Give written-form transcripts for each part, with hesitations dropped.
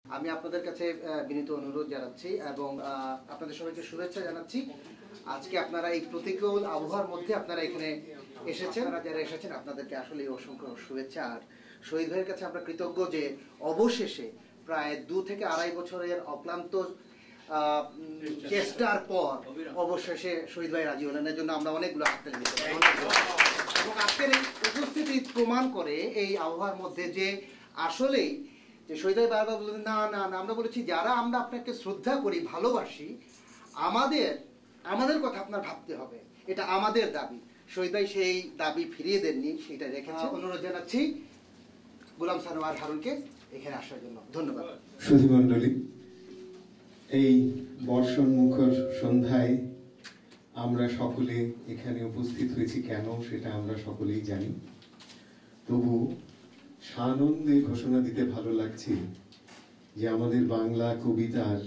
আমি আপনাদের কাছে বিনীত অনুরোধ জানাচ্ছি এবং আপনাদের সবাইকে শুভেচ্ছা জানাচ্ছি। আজকে আপনারা এই প্রতিকূল আবহাওয়ার মধ্যে আপনারা এখানে এসেছেন, যারা এসেছেন আপনাদেরকে আসলে অসংখ্য শুভেচ্ছা। আর শহীদ ভাইয়ের কাছে আমরা কৃতজ্ঞ যে অবশেষে প্রায় 2 থেকে 2.5 বছরের অক্লান্ত চেষ্টার পর অবশেষে শহীদ ভাই রাজি হলেন। এর জন্য আমরা অনেকগুলো হাততালি দিতে চাই। এবং আজকের এই উপস্থিতি প্রমাণ করে এই আবহাওয়ার মধ্যে যে আসলেই যে শহীদ ভাই বারবার বললেন না না না, আমরা বলেছি যারা আমরা আপনাকে শ্রদ্ধা করি, ভালোবাসি, আমাদের কথা আপনার ভাবতে হবে, এটা আমাদের দাবি। শহীদ ভাই সেই দাবি ফিরিয়ে দেননি, সেটা রেখেছে। অনুরোধ জানাচ্ছি গোলাম সানোয়ার হারুনকে এখানে আসার জন্য। ধন্যবাদ। সুধী মণ্ডলী, এই বর্ষণ মুখর সন্ধ্যায় আমরা সকলে এখানে উপস্থিত হয়েছি কেন সেটা আমরা সকলেই জানি। তবু সানন্দে ঘোষণা দিতে ভালো লাগছে যে আমাদের বাংলা কবিতার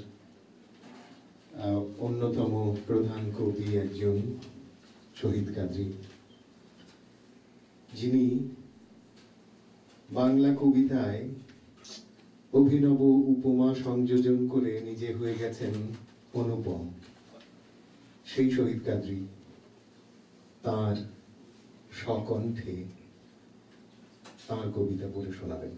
অন্যতম প্রধান কবি একজন শহীদ কাদরী, যিনি বাংলা কবিতায় অভিনব উপমা সংযোজন করে নিজে হয়ে গেছেন অনুপম। সেই শহীদ কাদরী তার স্বকণ্ঠে তার কবিতা পড়ে শোনাবেন।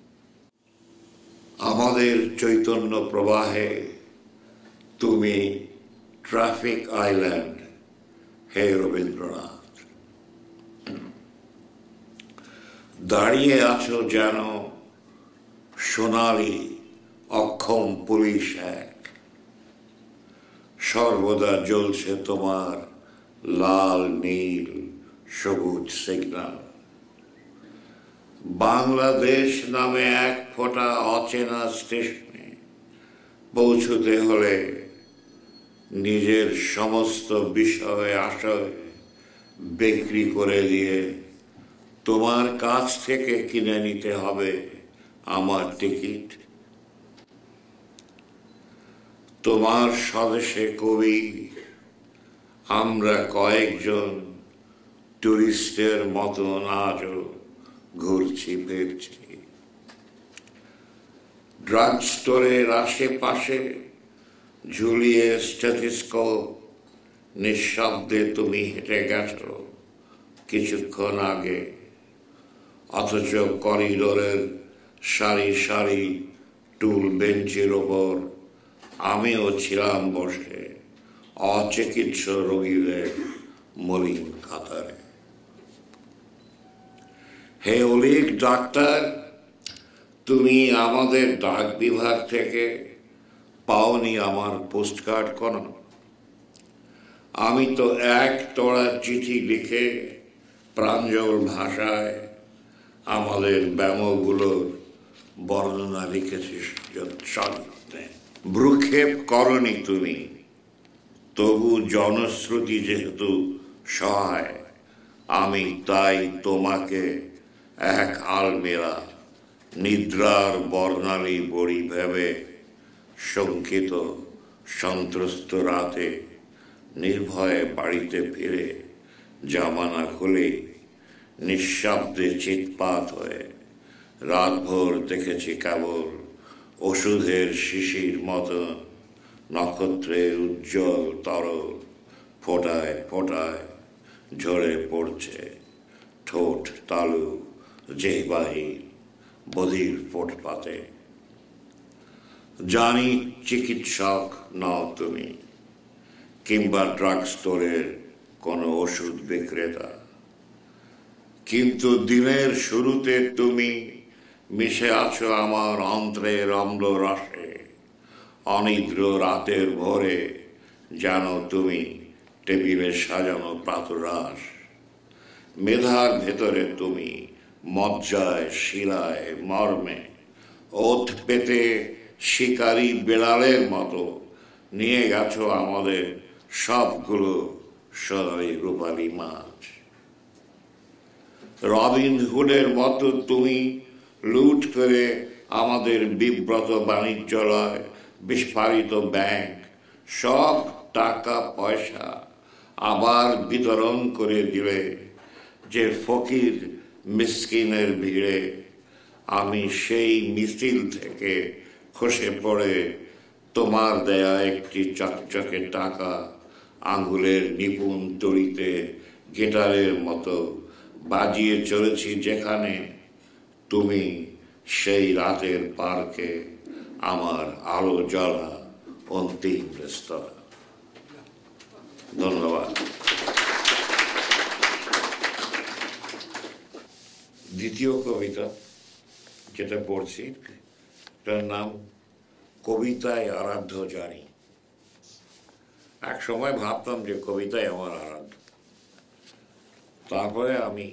আমাদের চৈতন্য প্রবাহে তুমি ট্রাফিক আইল্যান্ড, হে রবীন্দ্রনাথ। দাঁড়িয়ে আছো যেন সোনালী অক্ষম পুলিশ এক, সর্বদা জ্বলছে তোমার লাল নীল সবুজ সিগন্যাল। বাংলাদেশ নামে এক ফোঁটা অচেনা স্টেশনে পৌঁছতে হলে নিজের সমস্ত বিষয় আশয় বিক্রি করে দিয়ে তোমার কাছ থেকে কিনে নিতে হবে আমার টিকিট। তোমার স্বদেশে কবি আমরা কয়েকজন টুরিস্টের মতন আজও ঘুরছি ফিরছি। ড্রাগ স্টোরের আশেপাশে ঝুলিয়ে স্টেথোস্কোপ নিঃশব্দে তুমি হেঁটে গেছো কিছুক্ষণ আগে, অথচ করিডোরের সারি সারি টুল বেঞ্চের ওপর আমিও ছিলাম বসে অচিকিৎস রোগীদের মলিন কাতারে। হে অলিক ডাক্তার, তুমি আমাদের ডাক বিভাগ থেকে পাওনি আমার পোস্টকার্ড কোনো? আমি তো এক তোড়া চিঠি লিখে প্রাঞ্জল ভাষায় আমাদের ব্যামোগুলোর বর্ণনা লিখেছি। ভ্রুক্ষেপ করনি তুমি, তবু জনশ্রুতি যেহেতু সহায়, আমি তাই তোমাকে এক আলমেরা নিদ্রার বর্ণালী বড়ি ভেবে শঙ্কিত সন্ত্রস্ত রাতে নির্ভয়ে বাড়িতে ফিরে জামানা খুলে নিঃশব্দে চিৎপাত হয়ে রাতভর দেখেছি কেবল ওষুধের শিশির মতন নক্ষত্রের উজ্জ্বল তরল ফোটায় ফোটায় ঝরে পড়ছে ঠোঁট তালু জিহ্বাহী বধির ফুটপাতে। জানি চিকিৎসক নও তুমি, কিংবা ড্রাগ স্টোরের কোনো ওষুধ বিক্রেতা, কিন্তু দিনের শুরুতে তুমি মিশে আছো আমার অন্ত্রের অম্ল রসে। অনিদ্র রাতের ভোরে জানো তুমি টেবিলে সাজানো প্রাতরাশ। মেধার ভেতরে তুমি মজ্জায় শিলায় মর্মে ওত পেতে শিকারী বেড়ালের মতো নিয়ে গেছো আমাদের সবগুলো সোনালি রূপালী মাছ। রবিন হুডের মতো তুমি লুট করে আমাদের বিব্রত বাণিজ্যালয়, বিস্ফারিত ব্যাংক, সব টাকা পয়সা আবার বিতরণ করে দিলে যে ফকির মিসকিনের ভিড়ে। আমি সেই মিছিল থেকে খসে পড়ে তোমার দেয়া একটি চকচকে টাকা আঙ্গুলের নিপুণ তড়িতে গিটারের মতো বাজিয়ে চলেছি যেখানে তুমি সেই রাতের পার্কে আমার আলো জ্বলা অন্তিম রেস্তোরাঁ। ধন্যবাদ। দ্বিতীয় কবিতা যেটা পড়ছি তার নাম কবিতায় আরাধ্য জানি। এক সময় ভাবতাম যে কবিতায় আমার আরাধ্য, তারপরে আমি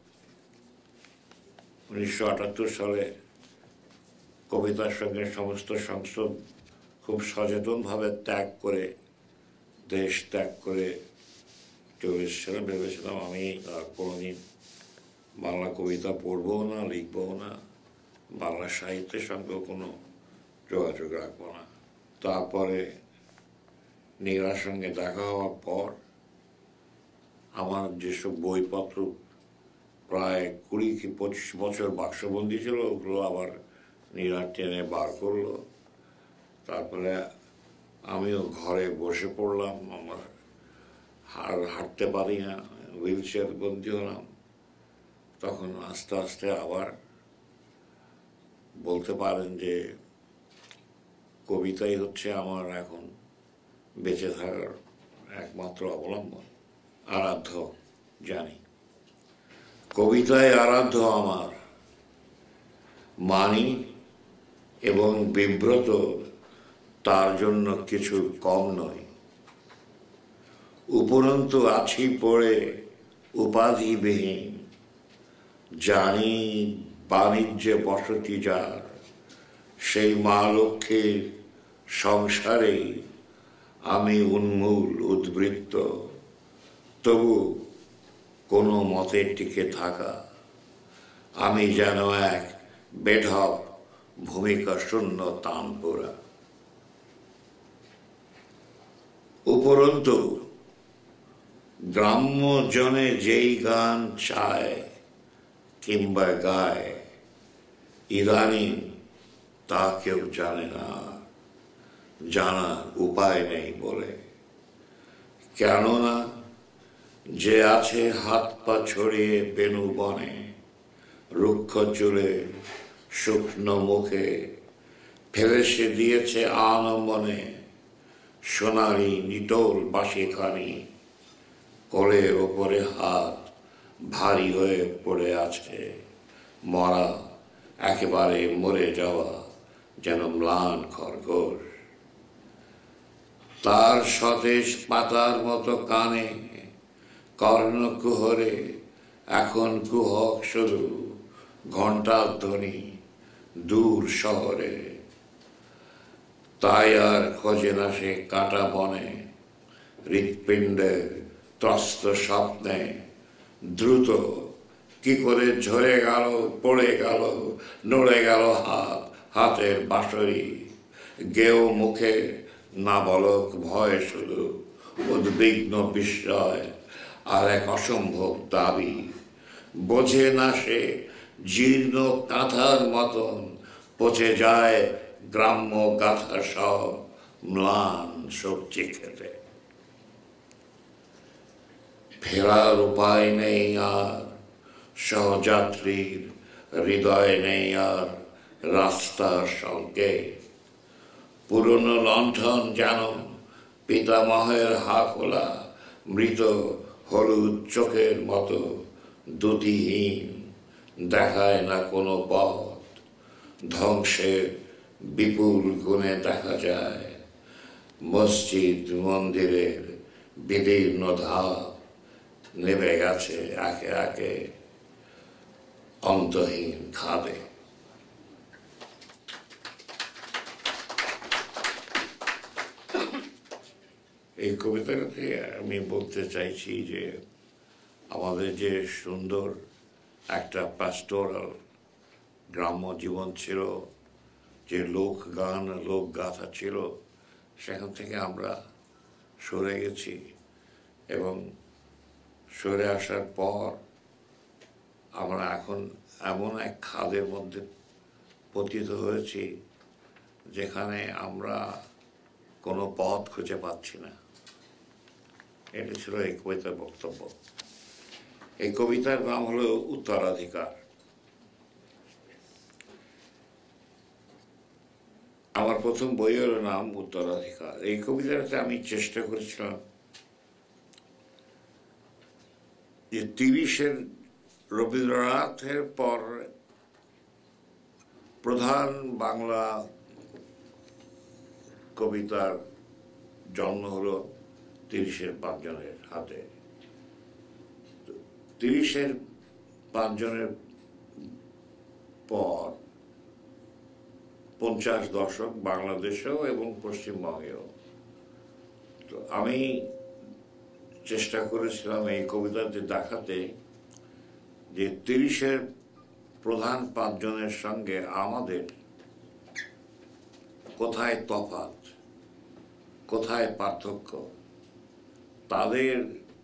1978 সালে কবিতার সঙ্গে সমস্ত সংস্রব খুব সচেতনভাবে ত্যাগ করে দেশ ত্যাগ করে চলে এসেছিলাম। ভেবেছিলাম আমি আর কোনোদিন বাংলা কবিতা পড়বো না, লিখবো না, বাংলা সাহিত্যের সঙ্গেও কোনো যোগাযোগ রাখবো না। তারপরে নীরার সঙ্গে দেখা হওয়ার পর আমার যেসব বইপত্র প্রায় 20 কি 25 বছর বাক্সবন্দি ছিল, ওগুলো আবার নীরা টেনে বার করলো। তারপরে আমিও ঘরে বসে পড়লাম, আমার হাঁটতে পারি না, হুইল চেয়ার বন্দি হলাম। তখন আস্তে আস্তে আবার বলতে পারেন যে কবিতাই হচ্ছে আমার এখন বেঁচে থাকার একমাত্র অবলম্বন। আরাধ্য জানি। কবিতায় আরাধ্য আমার মানি এবং বিব্রত তার জন্য কিছু কম নয়। উপরন্তু আছি পড়ে উপাধিবিহীন, জানি বাণিজ্যে বসতি যার, সেই মা লক্ষ্মীর সংসারে আমি উন্মূল উদ্বৃত্ত। তবু কোনো মতে টিকে থাকা আমি যেন এক বেঢপ ভূমিকা শূন্য তানপুরা। উপরন্তু গ্রাম্য জনে যেই গান চায় কিংবা গায়, ইদানিং তা কেউ জানে না, জানার উপায় নেই বলে। কেননা যে আছে হাত পা ছড়িয়ে বেনু বনে, রুক্ষ চুলে শুকনো মুখে ফেলে সে দিয়েছে আনমনে সোনালি নিটোল বাঁশিখানি, কোলের ওপরে হাত ভারী হয়ে পড়ে আছে, মরা একেবারে মরে যাওয়া যেন ম্লান খরগোশ। তার সতেজ পাতার মতো কানে কর্ণকুহরে এখন কুহক শুধু ঘণ্টার ধ্বনি দূর শহরে। তাই আর খোঁজে না সে কাঁটা বনে, হৃৎপিণ্ডের ত্রস্ত স্বপ্নে দ্রুত কি করে ঝরে গেল, পড়ে গেল, নড়ে গেল হাত, হাতের বাঁশরি। গেও মুখে না বলক ভয় শুধু উদ্বিগ্ন বিস্ময় আর এক অসম্ভব দাবি। বোঝে না সে জীর্ণ কাঁথার মতন পচে যায় গ্রাম্য গাথা সব ম্লান সবজি খেতে। ফেরার উপায় নেই আর, সহযাত্রীর হৃদয় নেই আর রাস্তার সংকেত। পুরনো লণ্ঠন যেন পিতামহের হাকোলা মৃত হলুদ চোখের মতো দ্যুতিহীন, দেখায় না কোনো পথ। ধ্বংসের বিপুল গুণে দেখা যায় মসজিদ মন্দিরের বিদীর্ণ ধাপ নেমে গেছে একে একে অন্তহীন খাদে। এই কবিতাটাতে আমি বলতে চাইছি যে আমাদের যে সুন্দর একটা প্যাস্টোরাল গ্রাম্য জীবন ছিল, যে লোক গান লোক গাথা ছিল, সেখান থেকে আমরা সরে গেছি এবং সরে আসার পর আমরা এখন এমন এক খাদের মধ্যে পতিত হয়েছি যেখানে আমরা কোনো পথ খুঁজে পাচ্ছি না। এটা ছিল এই কবিতার বক্তব্য। এই কবিতার নাম হলো উত্তরাধিকার। আমার প্রথম বইয়ের নাম উত্তরাধিকার। এই কবিতাটাতে আমি চেষ্টা করেছিলাম যে 30-এর রবীন্দ্রনাথের পর প্রধান বাংলা কবিতার জন্ম হলো 30-এর 5 জনের হাতে। 30-এর 5 জনের পর 50 দশক বাংলাদেশেও এবং পশ্চিমবঙ্গেও। তো আমি চেষ্টা করেছিলাম এই কবিতাতে দেখাতে যে 30-এর প্রধান 5 জনের সঙ্গে আমাদের কোথায় তফাৎ, কোথায় পার্থক্য, তাদের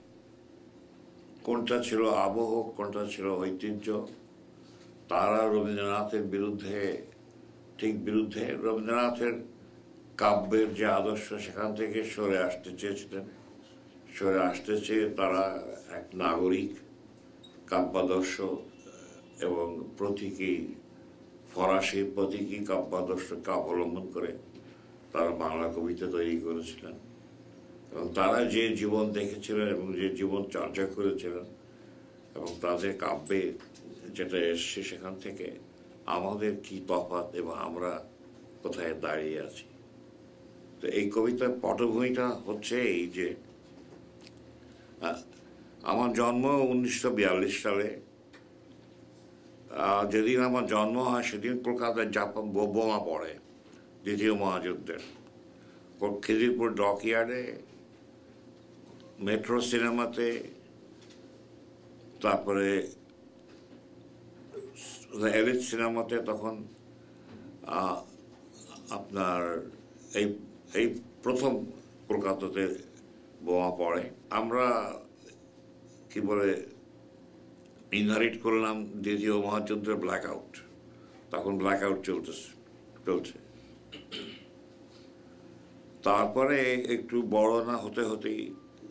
কোনটা ছিল আবহ, কোনটা ছিল ঐতিহ্য। তারা রবীন্দ্রনাথের বিরুদ্ধে, ঠিক বিরুদ্ধে, রবীন্দ্রনাথের কাব্যের যে আদর্শ সেখান থেকে সরে আসতে চেয়েছিলেন। সরে আসতে চেয়ে তারা এক নাগরিক কাব্যাদর্শ এবং প্রতীকী, ফরাসি প্রতীকী কাব্যাদর্শকে অবলম্বন করে তারা বাংলা কবিতা তৈরি করেছিলেন। এবং তারা যে জীবন দেখেছিলেন এবং যে জীবন চর্চা করেছিলেন এবং তাদের কাব্যে যেটা এসছে সেখান থেকে আমাদের কি তফাৎ এবং আমরা কোথায় দাঁড়িয়ে আছি। তো এই কবিতার পটভূমিটা হচ্ছে এই যে আমার জন্ম 1942 সালে। যেদিন আমার জন্ম হয় সেদিন কলকাতায় জাপান বোমা পড়ে দ্বিতীয় মহাযুদ্ধের। খিদিরপুর ডকইয়ার্ডে, মেট্রো সিনেমাতে, তারপরে এলিট সিনেমাতে। তখন আপনার এই প্রথম কলকাতাতে বোমা পড়ে। আমরা কি বলে ইনহারিট করলাম দ্বিতীয় মহাযুদ্ধের ব্ল্যাক আউট। তখন ব্ল্যাক আউট চলছে। তারপরে একটু বড় না হতে হতেই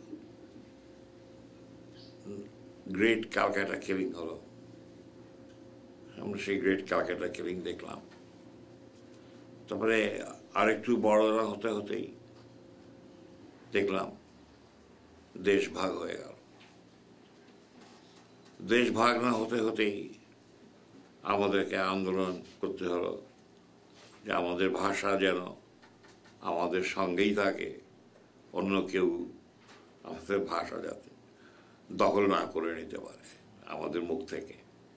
গ্রেট ক্যালকাটা কিলিং হলো। আমরা সেই গ্রেট ক্যালকাটা কিলিং দেখলাম। তারপরে আরেকটু বড় না হতে হতেই দেখলাম দেশ ভাগ হয়ে গেল। দেশ ভাগ না হতে হতেই আমাদেরকে আন্দোলন করতে হলো যে আমাদের ভাষা যেন আমাদের সঙ্গেই থাকে, অন্য কেউ আমাদের ভাষা যাতে দখল না করে নিতে পারে আমাদের মুখ থেকে।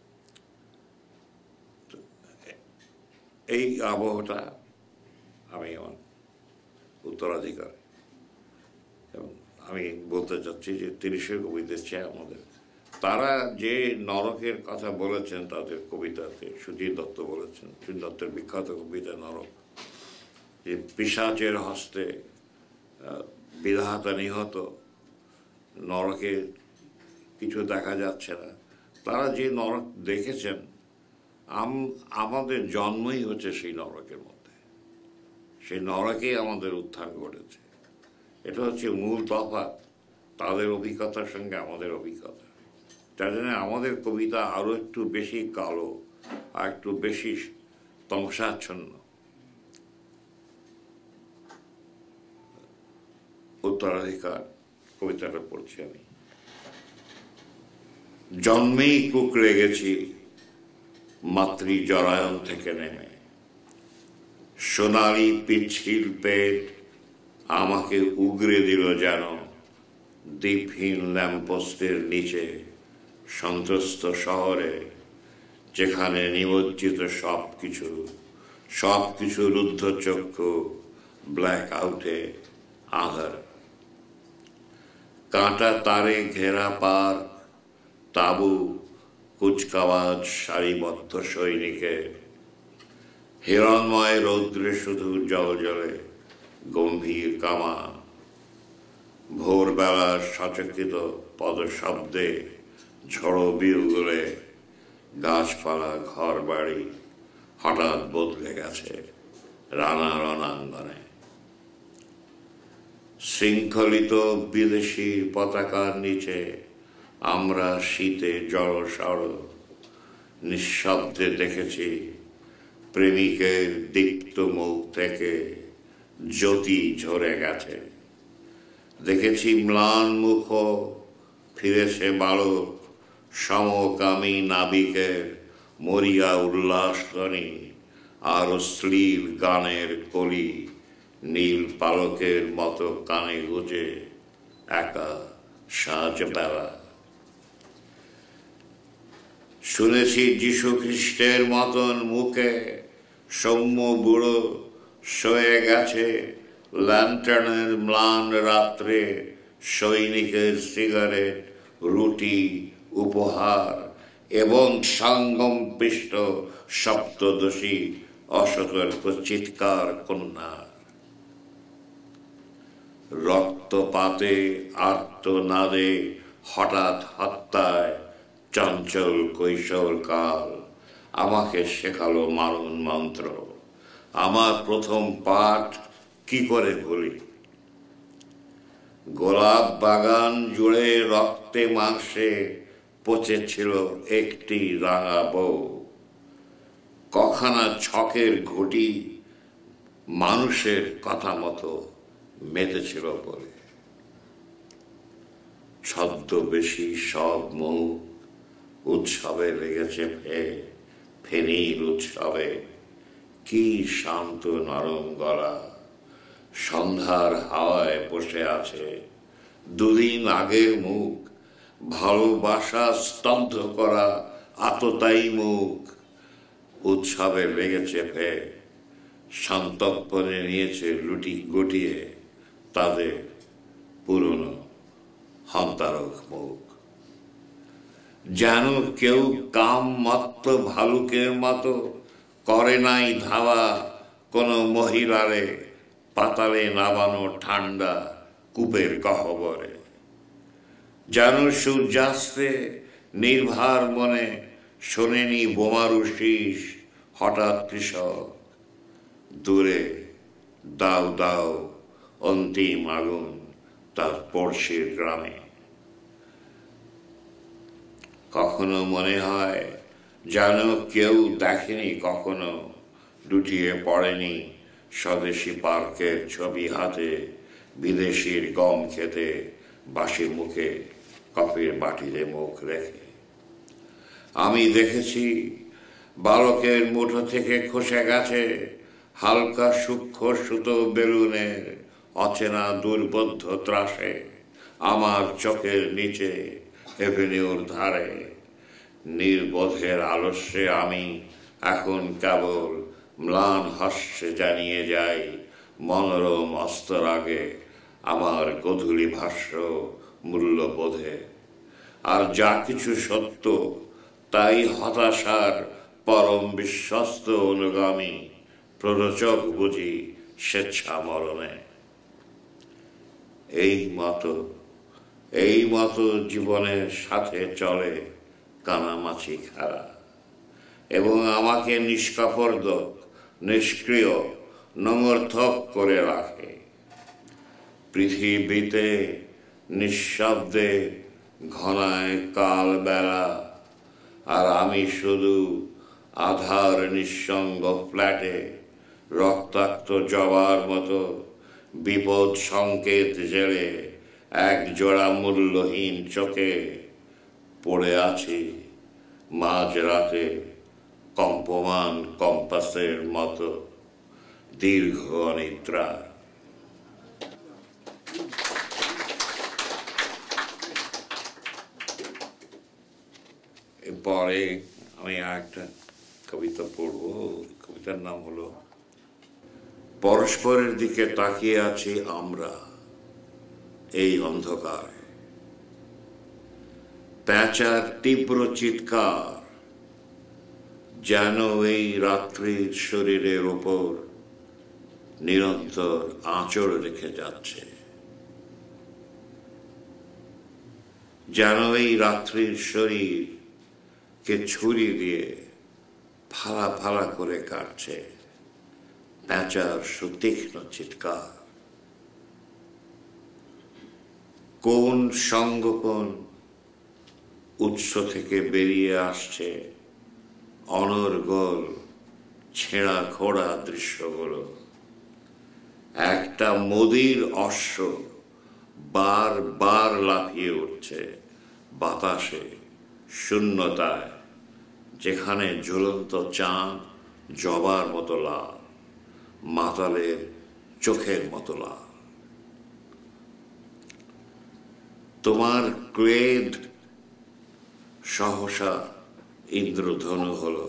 এই আবহটা আমি আমার উত্তরাধিকার। এবং আমি বলতে চাচ্ছি যে 30-এর কবিদের চেয়ে আমাদের, তারা যে নরকের কথা বলেছেন তাদের কবিতাতে, সুধীর দত্ত বলেছেন, সুধীর দত্তের বিখ্যাত কবিতা নরক, যে পিশাচের হস্তে বিধাতা নিহত, নরকে কিছু দেখা যাচ্ছে না। তারা যে নরক দেখেছেন, আমাদের জন্মই হচ্ছে সেই নরকের মধ্যে। সেই নরকেই আমাদের উত্থান ঘটেছে। এটা হচ্ছে মূল তফাৎ তাদের অভিজ্ঞতার সঙ্গে আমাদের অভিজ্ঞতা। তার জন্য আমাদের কবিতা আরো একটু বেশি কালো আর একটু বেশি তমসাচ্ছন্ন। উত্তরাধিকার কবিতাটা পড়ছি আমি। জন্মেই কুঁকড়ে গেছি মাতৃ জরায়ন থেকে নেমে, সোনালি পিচ্ছিল পেট আমাকে উগরে দিল যেন দীপহীন ল্যাম্পপোস্টের নিচে সন্ত্রস্ত শহরে, যেখানে নিমজ্জিত সবকিছু রুদ্ধ চক্ষু, ব্ল্যাক আউটে আধার। কাঁটা তারে ঘেরা পার, তাবু, কুচকাওয়াজ সারিবদ্ধ সৈনিকে, হিরণময় রৌদ্রে শুধু জলে গম্ভীর কামা, ভোরবেলার সচকিত পদশব্দে ঝড়ো বিউগুলে গাছপালা ঘর বাড়ি হঠাৎ বদলে গেছে রানা রণাঙ্গনে। শৃঙ্খলিত বিদেশি পতাকার নিচে আমরা শীতে জড়সড় নিঃশব্দে দেখেছি প্রেমিকের দীপ্ত মুখ থেকে জ্যোতি ঝরে গেছে। দেখেছি ম্লান মুখ ফিরেছে বালক সমকামী নাবিকের মরিয়া উল্লাসধ্বনি আর অশ্লীল গানের কলি নীল পালকের মতো কানে গুঁজে একা সাজ বেলা। শুনেছি যীশু খ্রিস্টের মতন মুখে সৌম্য বুড়ো শয়ে গেছে ল্যান্টার্নের ম্লান রাত্রে সৈনিকের সিগারেট রুটি উপহার এবং সঙ্গম পৃষ্ঠ সপ্তদশী অসতর্ক চিৎকার কন্যা। রক্তপাতে আর্তনাদে হঠাৎ হত্যায় চঞ্চল কৈশোর কাল আমাকে শেখালো মারণ মন্ত্র। আমার প্রথম পাঠ কি করে ভুলি? গোলাপ বাগান জুড়ে রক্তে মাংসে পচেছিল একটি রাঙা বউ। কখানা ছকের ঘুঁটি মানুষের কথা মতো মেতেছিল বলে। ছদ্মবেশী সব মুখ উৎসবে লেগেছে ফেনীর উৎসবে। কি শান্ত নরম গলা সন্ধ্যার হাওয়ায় বসে আছে দুদিন আগের মুখ। ভালোবাসা স্তব্ধ করা আততায়ী মুখ উৎসবে লেগেছে সন্তর্পণে নিয়েছে লুটি গুটিয়ে তাদের পুরনো হন্তারক মুখ। যেন কেউ কাম মত্ত ভালুকের মতো করে নাই ধাওয়া কোনো মহিলারে পাতালে নামানো ঠান্ডা কূপের গহ্বরে। যেন সূর্যাস্তে নির্ভার মনে শোনেনি বোমারু শীষ হঠাৎ কৃষক দূরে দাও দাও অন্তিম আগুন তার পড়শির গ্রামে। কখনো মনে হয় যেন কেউ দেখেনি কখনো লুটিয়ে পড়েনি স্বদেশী পার্কের ছবি হাতে বিদেশির গম খেতে বাসি মুখে কফির বাটিতে মুখ রেখে। আমি দেখেছি বালকের মুঠো থেকে খসে গেছে হালকা সূক্ষ্ম সুতো বেলুনের অচেনা দুর্বোধ্য ত্রাসে আমার চোখের নিচে এভিনিউর ধারে। নির্বোধের আলস্যে আমি এখন কেবল ম্লান হাস্যে জানিয়ে যাই মনোরম অস্তর আগে আমার গধূলি ভাষ্য মূল্যবোধে। আর যা কিছু সত্য তাই হতাশার পরম বিশ্বস্ত অনুগামী প্ররোচক বুঝি স্বেচ্ছা মরণে। এই মতো জীবনের সাথে চলে কানামাছি খেলা এবং আমাকে নিষ্কাপড়দক নিষ্ক্রিয় নমর্থক করে রাখে। পৃথিবীতে নিঃশব্দে ঘনায় কাল বেলা আর আমি শুধু আধার নিঃসঙ্গ ফ্ল্যাটে রক্তাক্ত জবার মতো বিপদ সংকেত জেলে এক জোড়া মূল্যহীন চোখে পড়ে আছি মাঝরাতে কম্পমান কম্পাসের মতো দীর্ঘ অনিদ্রা। এরপরে আমি একটা কবিতা পড়বো। কবিতার নাম হলো পরস্পরের দিকে তাকিয়ে আছি আমরা এই অন্ধকারে। প্যাঁচার তীব্র চিৎকার যেন এই রাত্রির শরীরের ওপর নিরন্তর আঁচড় রেখে যাচ্ছে। যেন এই রাত্রির শরীরকে ছুরি দিয়ে ফালা ফালা করে কাটছে। প্যাঁচার সুতীক্ষ্ণ চিৎকার, কোন সংগোপন উৎস থেকে বেরিয়ে আসছে অনর্গল ছেঁড়া খোড়া দৃশ্যগুলো। একটা মোদির অশ্ব বারবার লাফিয়ে উঠছে বাতাসে, শূন্যতায়, যেখানে ঝুলন্ত চাঁদ জবার মতো লাল, মাতালের চোখের মতো লাল। তোমার ক্লেদ সহসা ইন্দ্রধনু হলো,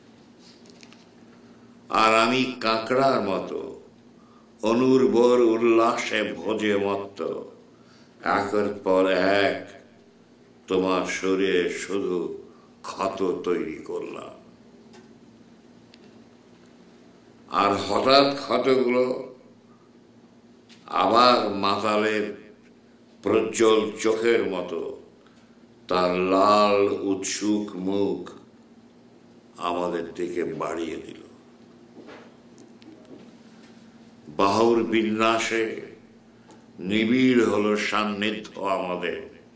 আর আমি কাঁকড়ার মতো অনুর্বর উল্লাসে ভোজে মত্ত একের পর এক তোমার শরীরে শুধু ক্ষত তৈরি করলাম। আর হঠাৎ ক্ষতগুলো আবার মাতালের প্রজ্জ্বল চোখের মতো তার লাল উৎসুক মুখ আমাদের দিকে বাড়িয়ে দিল। বাহুর বিন্যাসে নিবিড় হলো সান্নিধ্য আমাদের।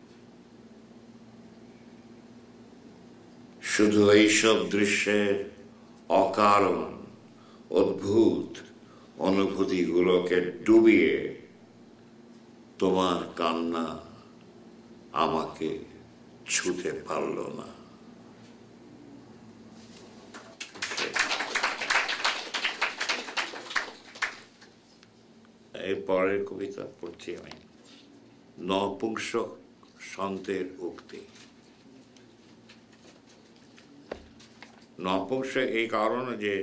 শুধু এইসব দৃশ্যের অকারণ অদ্ভুত অনুভূতিগুলোকে ডুবিয়ে তোমার কান্না আমাকে ছুতে পারল না। এর পরের কবিতা পড়ছি আমি, নপুংসক সন্তের উক্তি। নপুংসক এই কারণে যে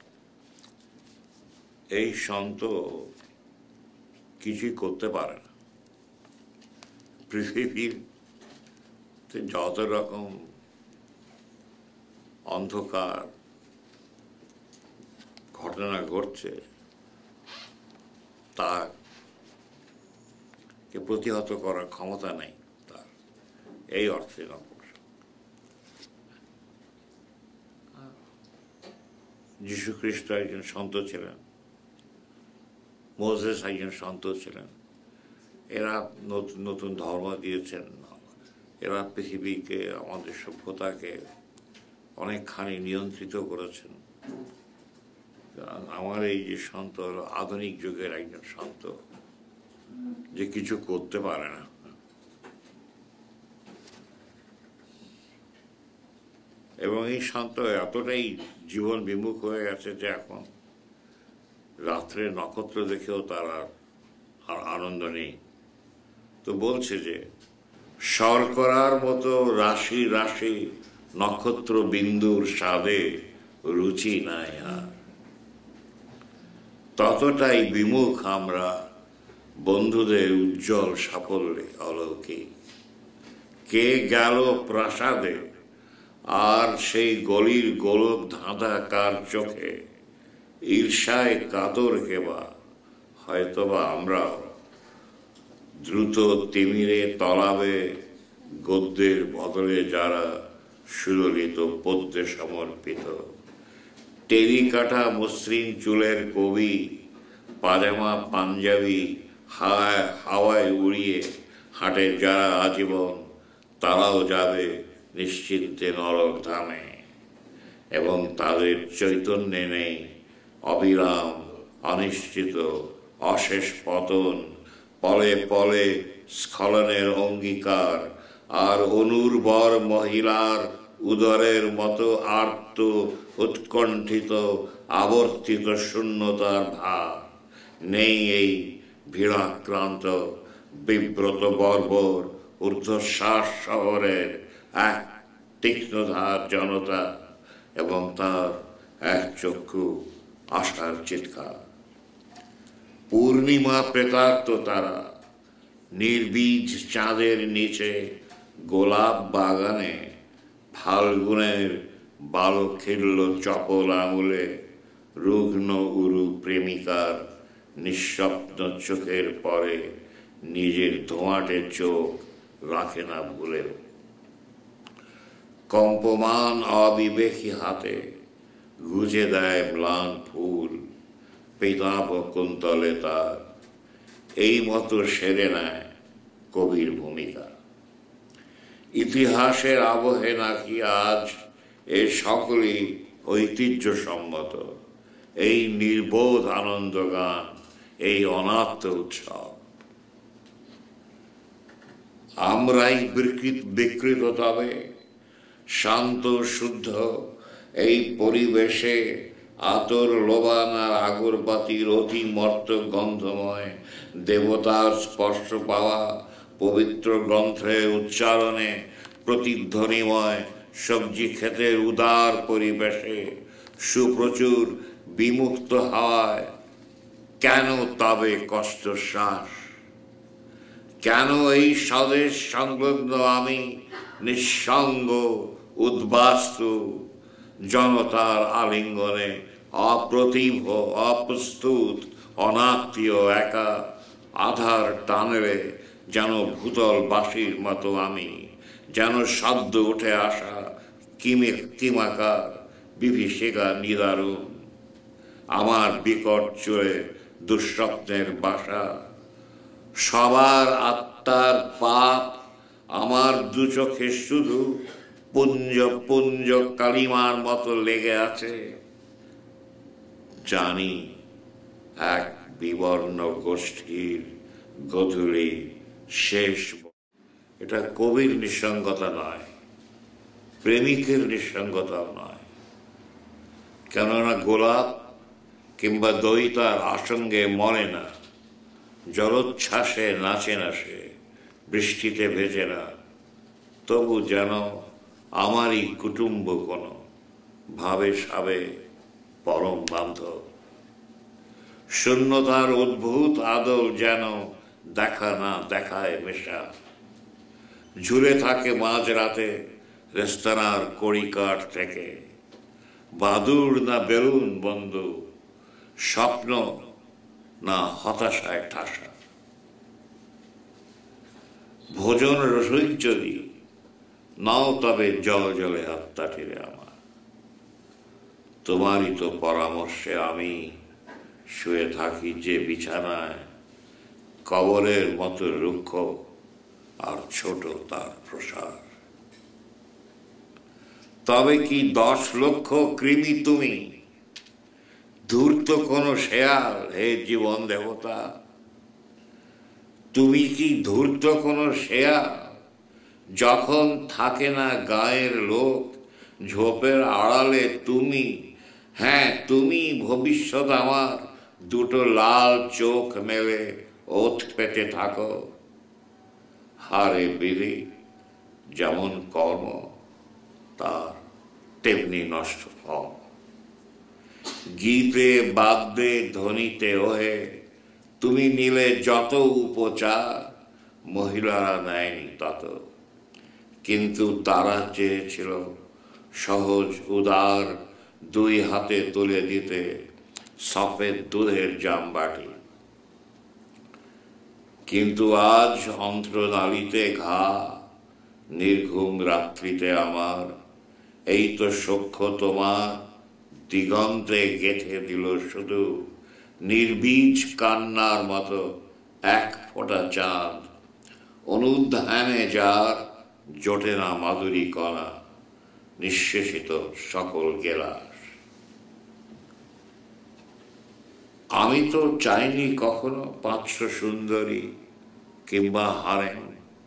এই সন্ত কিছুই করতে পারে না। পৃথিবীর যত রকম অন্ধকার ঘটনা ঘটছে তাকে প্রতিহত করার ক্ষমতা নেই তার, এই অর্থে নপুংসক। যীশু খ্রিস্ট একজন সন্ত ছিলেন, মোজেস একজন সন্ত ছিলেন। এরা নতুন নতুন ধর্ম দিয়েছেন, এরা পৃথিবীকে, আমাদের সভ্যতাকে অনেকখানি নিয়ন্ত্রিত করেছেন। আমার এই যে সন্ত হলো আধুনিক যুগের একজন সন্ত, যে কিছু করতে পারে না। এবং এই সন্ত এতটাই জীবন বিমুখ হয়ে গেছে যে এখন রাত্রে নক্ষত্র দেখেও তার আর আনন্দ নেই। তো বলছে যে শর্করার মতো রাশি রাশি নক্ষত্র বিন্দুর স্বাদে রুচি নাই আর, ততটাই বিমুখ আমরা বন্ধুদের উজ্জ্বল সাফল্যে অলৌকিক। কে গেল প্রাসাদে আর সেই গলির গোলক ধাঁধা কার চোখে, ঈর্ষায় কাতর কেবা হয়তোবা আমরাও, দ্রুত তিমিরে তলাবে গদ্যের বদলে যারা সুললিত পদ্যে সমর্পিত। টেরিকাটা মসৃণ চুলের কবি, পাজামা পাঞ্জাবি হাওয়ায় উড়িয়ে হাটে যারা আজীবন, তারাও যাবে নিশ্চিন্তে নরক ধামে। এবং তাদের চৈতন্যে নেই অবিরাম অনিশ্চিত অশেষ পতন, পলে পলে স্খলনের অঙ্গীকার, আর অনুর্বর মহিলার উদরের মতো আর্ত উৎকণ্ঠিত আবর্তিত শূন্যতার ভার। নেই এই ভিড়াক্রান্ত বিব্রত বর্বর ঊর্ধ্বশ্বাস শহরের এক তীক্ষ্ণধার জনতা, এবং তার এক চক্ষু আশার চিৎকার। পূর্ণিমা প্রেতার্ত তারা নির্বীজ চাঁদের নিচে গোলাপ বাগানে ফাল্গুনের বালখিল্য চপল আঙুলে রুগ্ন উরু প্রেমিকার নিঃস্বপ্ন চোখের পরে নিজের ধোঁয়াটে চোখ রাখে না ভুলেও। কম্পমান অবিবেকী হাতে গুজে দেয় ম্লান ফুল, পিতাব কুন্তলে তার, এই মতো সেরে নেয় কবির ভূমিকা। ইতিহাসের আবহে নাকি আজ এ সকলই ঐতিহ্যসম্মত, এই নির্বোধ আনন্দ গান, এই অনাত্ম উৎসব। আমরাই বিকৃত, তবে শান্ত শুদ্ধ এই পরিবেশে আতর লোবান আর আগরবাতির অতি মর্ত গন্ধময় দেবতার স্পর্শ পাওয়া, পবিত্র গ্রন্থের উচ্চারণে প্রতিধ্বনিময় সবজি ক্ষেতের উদার পরিবেশে, সুপ্রচুর বিমুক্ত হাওয়ায় কেন তবে কষ্টশ্বাস? কেন এই স্বদেশ সংলগ্ন আমি নিঃসঙ্গ উদ্বাস্তু, জনতার আলিঙ্গনে অপ্রতিভ অপ্রস্তুত অনাত্মীয় একা, আধার টানেলে যেন ভূতল বাসির মতো আমি, যেন শব্দ উঠে আসা কিমাকার বিভীষিকা নিদারুণ, আমার বিকট চুড়ে দুঃস্বপ্নের বাসা। সবার আত্মার পাপ আমার দু চোখে শুধু পুঞ্জ পুঞ্জ কালিমার মতো লেগে আছে। জানি এক বিবর্ণ গোষ্ঠীর গধূলি শেষ। এটা কবির নিঃসঙ্গতা নয়, প্রেমিকের নিঃসঙ্গতাও নয়। কেননা গোলাপ কিংবা দইতার আসঙ্গে মরে না, জলোচ্ছ্বাসে নাচে না সে, বৃষ্টিতে ভেজে না, তবু যেন আমারই কুটুম্ব কোনো ভাবে সাবে পরম বান্ধব। শূন্যতার অদ্ভুত আদল যেন দেখা না দেখায় মেশা, ঝুলে থাকে মাঝরাতে রেস্তোরাঁর কড়িকাঠ থেকে। বাদুড় না বেলুন বন্ধু, স্বপ্ন না হতাশায় ঠাসা। ভোজন রসিক যদি নাও তবে জল জলে আত্মা টেরে আমার, তোমারই তো পরামর্শে আমি শুয়ে থাকি যে বিছানায়, কবরের মতো রুক্ষ আর ছোট তার প্রসার। তবে কি 10 লক্ষ কৃমি তুমি, ধূর্ত কোন শেয়াল হে জীবন দেবতা? তুমি কি ধূর্ত কোন শেয়াল, যখন থাকে না গায়ের লোক ঝোপের আড়ালে তুমি, হ্যাঁ তুমি ভবিষ্যৎ আমার, দুটো লাল চোখ মেলে ওঠ পেতে থাকো। হারে বিধি যেমন কর্ম তার তেমনি নষ্ট ফল। গীতে বাদ্যে ধ্বনিতে ওহে তুমি নিলে যত উপচার, মহিলারা নেয়নি তত। কিন্তু তারা চেয়েছিল সহজ উদার 2 হাতে তুলে দিতে সফেদ দুধের জামবাটি। কিন্তু আজ অন্ত্রনালীতে ঘা, নির্ঘুম রাত্রিতে আমার, এই তো সখ্য তোমার দিগন্তে গেঁথে দিল শুধু নির্বীজ কান্নার মতো এক ফোঁটা চাঁদ। অনুধ্যানে যার জোটে না মাধুরী কণা, নিঃশেষিত সকল গেলাস। আমি তো চাইনি কখনো 500 সুন্দরী কিংবা হারেম,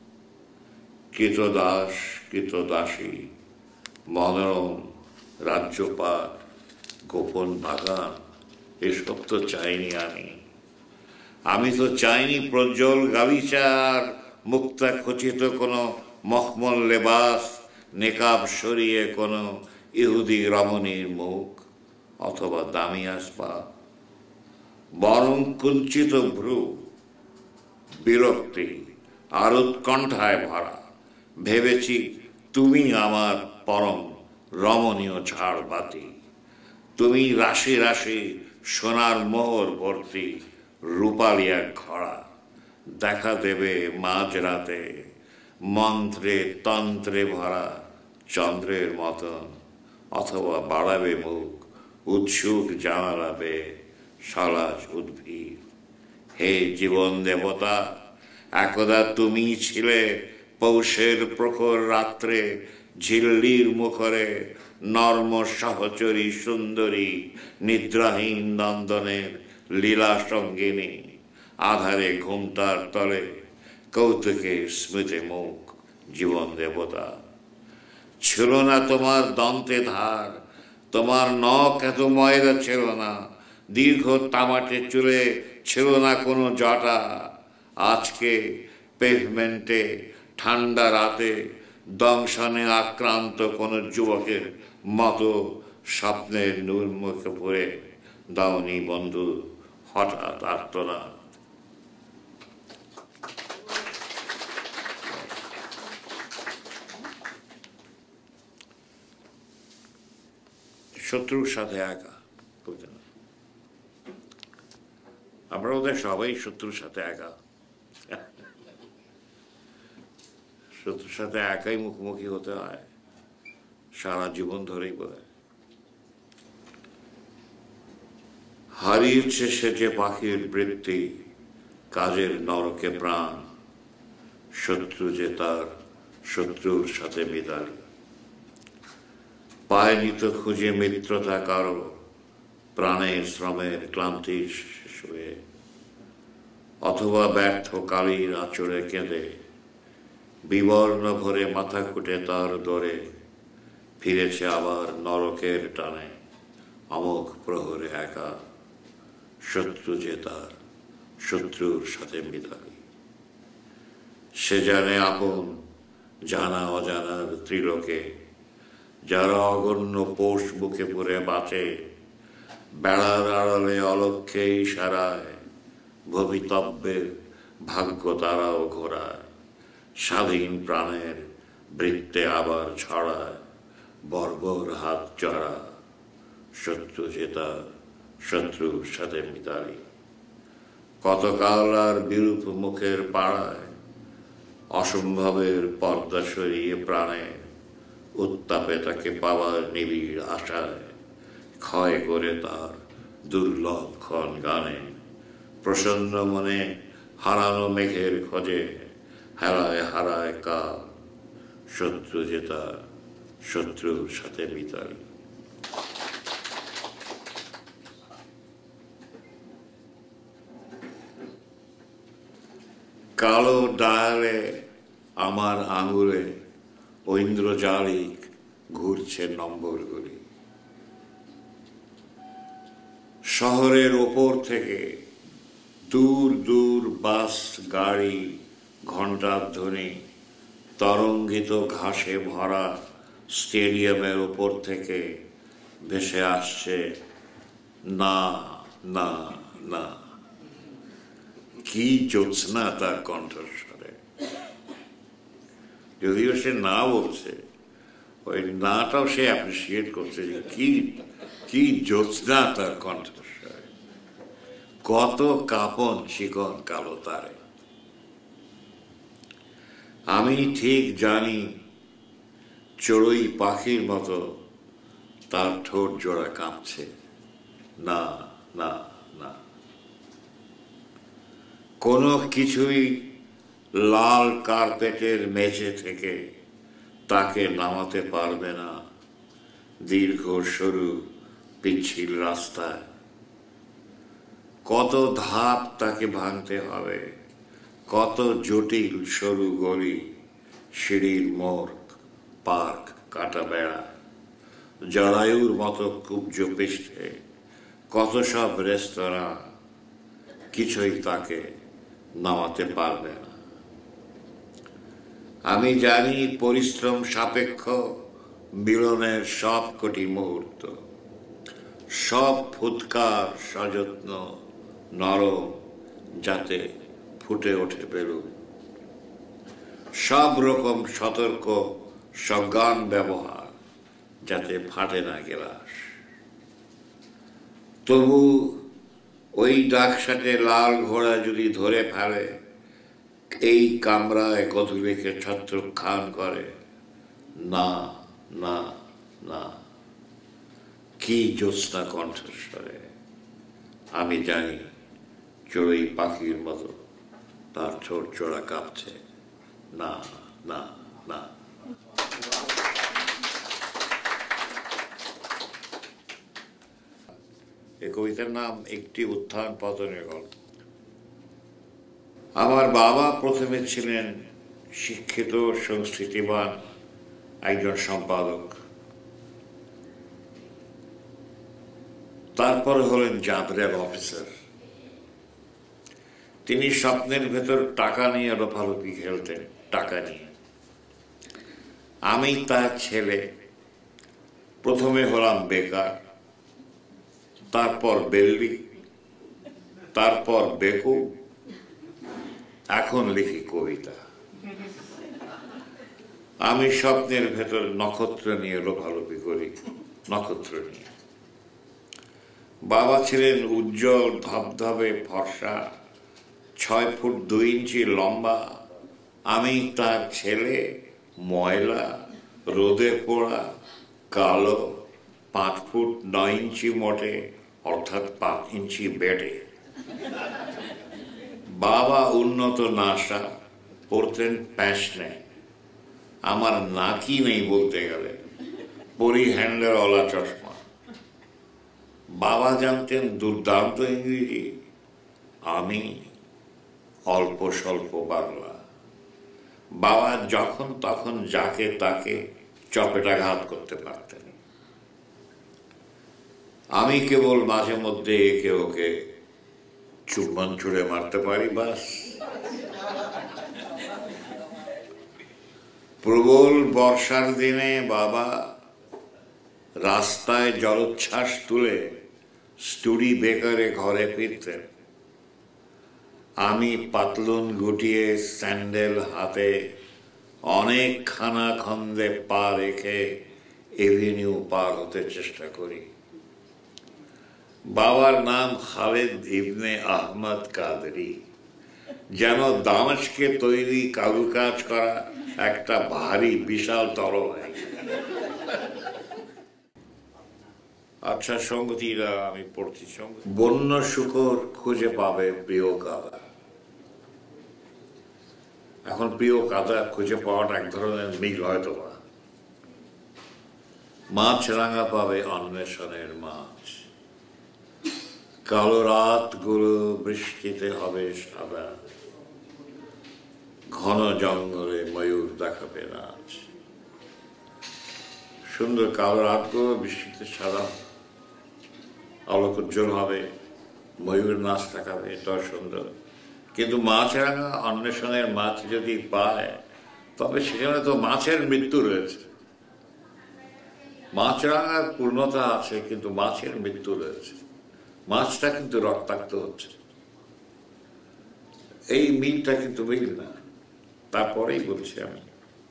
কৃতদাস কৃতদাসী, মনোরম রাজ্যপাট, গোপন বাগান, এসব তো চাইনি আমি তো চাইনি প্রজ্জ্বল গালিচার মুক্তা খচিত কোনো মখমল লেবাস, নেকাব সরিয়ে কোনো ইহুদি রমণীর মুখ অথবা দামি আসবাব। বরং কুঞ্চিত ভ্রু, বিরক্তি আর উৎকণ্ঠায় ভরা। ভেবেছি তুমি আমার পরম রমণীয় ঝাড়বাতি, তুমি রাশি রাশি সোনার মোহর ভর্তি রূপালি এক ঘোড়া। দেখা দেবে মাঝরাতে মন্ত্রে তন্ত্রে ভরা চন্দ্রের মতন, অথবা বাড়াবে মুখ উৎসুক জানালাবে সালাজ উদ্ভিদ। হে জীবন দেবতা, একদা তুমি ছিলে পৌষের প্রখর রাত্রে ঝিল্লির মুখরে নর্ম সহচরী সুন্দরী নিদ্রাহীন নন্দনের লীলা সঙ্গিনী। আধারে ঘুমটার তলে কৌতুকে স্মৃতি মুখ জীবন দেবতা। ছিল না তোমার দন্তে ধার, তোমার নখ এত ময়দা ছিল না, দীর্ঘ তামাটে চুলে ছিল না কোনো জটা। আজকে পেভমেন্টে ঠান্ডা রাতে দংশনে আক্রান্ত কোনো যুবকের মতো স্বপ্নের নূর্মুখে পড়ে দাওনি বন্ধু হঠাৎ আর্তনাদ। শত্রুর সাথে একা, আমরা ওদের সবাই শত্রুর সাথে একা, শত্রুর সাথে একাই মুখোমুখি হতে হয় সারা জীবন ধরেই বোধ। হারিয়েছে সে যে পাখির বৃত্তি, কাজের নরকে প্রাণ, শত্রু যে তার শত্রুর সাথে মিতালি। পায়নি তো খুঁজে মিত্রতা কারো, প্রাণের শ্রমের ক্লান্তি শেষ হয়ে, অথবা ব্যর্থ কালীর আঁচড়ে কেঁদে বিবর্ণ ভরে মাথা কুটে তার দরে ফিরেছে আবার নরকের টানে অমোঘ প্রহরে একা, শত্রু যে তার শত্রুর সাথে মিতালি। সে জানে আপন জানা অজানার ত্রিলোকে, যারা অগণ্য পোষ বুকে পড়ে বাঁচে, বেড়ার আড়ালে অলক্ষ্যে ইশারায় ভবিতব্যের ভাগ্য তারাও ঘোরায়, স্বাধীন প্রাণের বৃত্তে আবার ছড়ায় বর্বর হাত চড়া, শত্রু যে তার শত্রুর সাথে মিতালি। কতকাল আর বিরূপ মুখের পাড়ায় অসম্ভবের পর্দা সরিয়ে প্রাণে উত্তাপে তাকে পাওয়ার নিবিড় আশায় ক্ষয় করে তার দুর্লভ ক্ষণ গানে, প্রসন্ন মনে হারানো মেঘের খোঁজে হারায় হারায় কাল, শত্রু যে তার শত্রুর সাথে মিতালি। কালো ডায়ালে আমার আঙুলে ঐন্দ্রজালিক ঘুরছে নম্বরগুলি। শহরের ওপর থেকে দূর দূর বাস গাড়ি ঘণ্টার ধ্বনি তরঙ্গিত ঘাসে ভরা স্টেডিয়ামের ওপর থেকে ভেসে আসছে না না না। কি জ্যোৎস্না তার কণ্ঠস্বরে, যদিও সে না বলছে, ওই নাটাও সে অ্যাপ্রিসিয়েট করছে যে কি জ্যোৎস্না তার কণ্ঠস্বরে, কত কাপন চিকন কালো তারে। আমি ঠিক জানি চড়ুই পাখির মতো তার ঠোঁট জোড়া কাঁপছে না না না। কোনো কিছুই লাল কার্পেটের মেঝে থেকে তাকে নামাতে পারবে না দীর্ঘ সরু পিচ্ছিল রাস্তায়। কত ধাপ তাকে ভাঙতে হবে, কত জটিল সরু গলি, সিঁড়ির মোড়, পার্ক, কাটা বেড়া, জরায়ুর মতো কুব্জ পৃষ্ঠে কত সব রেস্তোরাঁ, কিছুই তাকে নামাতে পারবে না। আমি জানি পরিশ্রম সাপেক্ষ মিলনের সব কটি মুহূর্ত, সব ফুৎকার সযত্ন নরম যাতে ফুটে ওঠে বেলুন, সব রকম সতর্ক সজ্ঞান ব্যবহার যাতে ফাটে না গেলাস। তবু ওই ডাকসাটে লাল ঘোড়া যদি ধরে ফেলে, এই কামরায় গধূলিকে ছত্রখান করে না না না। কি জ্যোৎস্না কণ্ঠস্বরে, আমি জানি চড়ুই পাখির মতো তার ঠোঁট জোড়া কাঁপছে। না, না, না। এই কবিতার নাম একটি উত্থান পতনের গল্প। আমার বাবা প্রথমে ছিলেন শিক্ষিত সংস্কৃতিবান একজন সম্পাদক, তারপরে হলেন জাদরের অফিসার। তিনি স্বপ্নের ভেতর টাকা নিয়ে লোফালোফি খেলতেন, টাকা নিয়ে। আমি তার ছেলে, প্রথমে হলাম বেকার, তারপর বেল্লি, তারপর বেকু, এখন লিখি কবিতা। আমি স্বপ্নের ভেতর নক্ষত্র নিয়ে লোফালোফি করি, নক্ষত্র নিয়ে। বাবা ছিলেন উজ্জ্বল, ধবধবে ফর্সা, 6 ফুট 2 ইঞ্চি লম্বা। আমি তার ছেলে, ময়লা, রোদে পোড়া, কালো, 5 ফুট 9 ইঞ্চি মোটে, অর্থাৎ 5 ইঞ্চি বেটে। বাবা উন্নত নাসা, পরতেন প্যাশনে। আমার নাকি নেই বলতে গেলে, পরি হ্যান্ডেলওয়ালা চশমা। বাবা জানতেন দুর্দান্ত ইংরেজি, আমি অল্প স্বল্প বাংলা। বাবা যখন তখন যাকে তাকে চপেটাঘাত করতে পারতেন। আমি কেবল মাঝে মধ্যে একে ওকে চুম্বন ছুঁড়ে মারতে পারি, বাস। প্রবল বর্ষার দিনে বাবা রাস্তায় জলোচ্ছ্বাস তুলে স্টুডি বেকারে ঘরে ফিরতেন। আমি পাতলুন গুটিয়ে, স্যান্ডেল হাতে, অনেক খানা খন্দে পা রেখে এভিনিউ পার হতে চেষ্টা করি। বাবার নাম খালেদ ইবনে আহমদ কাদরি, যেন দামেস্কে তৈরি কারুকাজ করা একটা ভারী বিশাল তরবারি। আচ্ছা সঙ্গীরা, আমি পড়ছি। বন্য শুকর খুঁজে পাবে প্রিয় কাদা। এখন প্রিয় কাদা খুঁজে পাওয়াটা এক ধরনের মিল হয়তো বা। মাছ রাঙা পাবে অন্বেষণের মাছ। কালো রাতগুলো বৃষ্টিতে হবে সাদা, ঘন জঙ্গলে ময়ূর দেখাবে নাচ। সুন্দর কালো রাতগুলো বৃষ্টিতে সাদা, আলোক উজ্জ্বল হবে, ময়ূর নাচ দেখাবে, এটাও সুন্দর। কিন্তু মাছ রাঙা অন্বেষণের মাছ যদি পায়, তবে সেখানে তো মাছের মৃত্যু রয়েছে। মাছ রাঙার পূর্ণতা আছে, কিন্তু মাছের মৃত্যু রয়েছে। মাছটা কিন্তু রক্তাক্ত হচ্ছে। এই মিলটা কিন্তু মিল না। তারপরেই বলছি আমি,